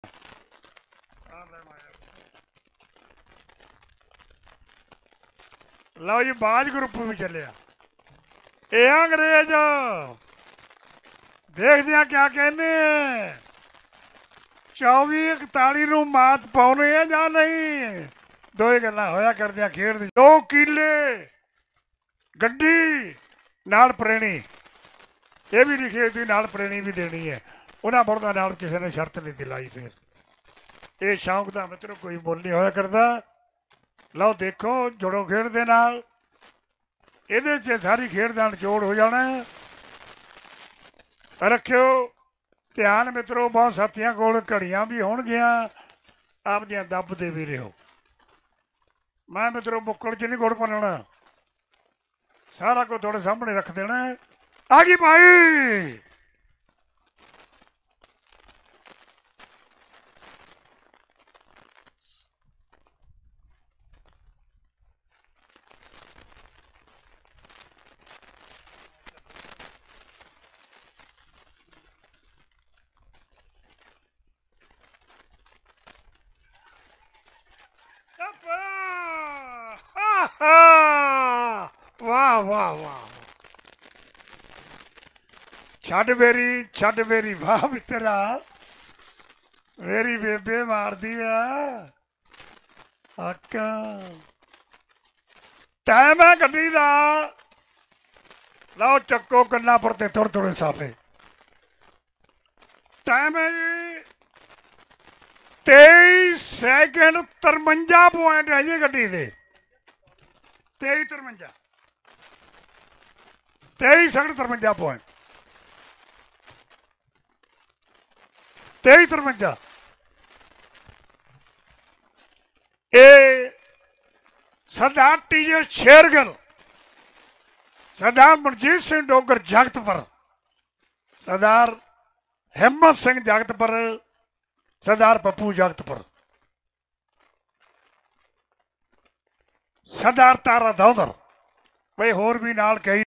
लो जी बाज ग्रुप भी चलिया। ये अंग्रेज देखते हैं क्या कहने 24-41 नूं मात पाउने है या नहीं। दो ही गल्लां होया करदियां खेड दी। 2 किले गड्डी नाल प्रेणी ये भी लिखी थी नाल प्रेणी भी देनी है। उन्हां मुर्दां नाल किसी ने शर्त नहीं दिलाई। फिर ये शौक का मित्रों कोई मुल नहीं होया करदा। लो देखो जुड़ो खेड दे नाल ਇਹਦੇ 'ਚ ਸਾਰੀ ਖੇਡ ਦਾ ਨਿਚੋੜ ਹੋ ਜਾਣਾ। ਰੱਖਿਓ ਧਿਆਨ ਮਿੱਤਰੋ, ਬਹੁਤ ਸਾਥੀਆਂ ਕੋਲ ਘੜੀਆਂ ਵੀ ਹੋਣਗੀਆਂ, ਆਪਦੀਆਂ ਦੱਬਦੇ ਵੀ ਰਹੋ। ਮੈਂ ਮਿੱਤਰੋ ਮੁੱਕੜ 'ਚ ਨਹੀਂ ਗੁੜ ਭੰਨਣਾ, ਸਾਰਾ ਕੁਝ ਤੁਹਾਡੇ ਸਾਹਮਣੇ ਰੱਖ ਦੇਣਾ। ਆ ਗਈ ਭਾਈ वाह वाह वाह छड़ मेरी वाह मित्रा मेरी बेबे मार दिया आका। टाइम है गड्डी का। लो चक्को कन्ना पर थोड़े थोड़े साफे। टाइम है जी 23 सैकेंड 53 पॉइंट है जी गड्डी दे। 23 सैकेंड 53 पॉइंट 23-53। ये सरदार टीजे शेरगिल, सरदार मनजीत सिंह डोगर जगतपुर, सरदार हिम्मत सिंह जगतपुर, सरदार पप्पू जगतपुर, सरदार तारा दौदर भाई होर भी नाल कई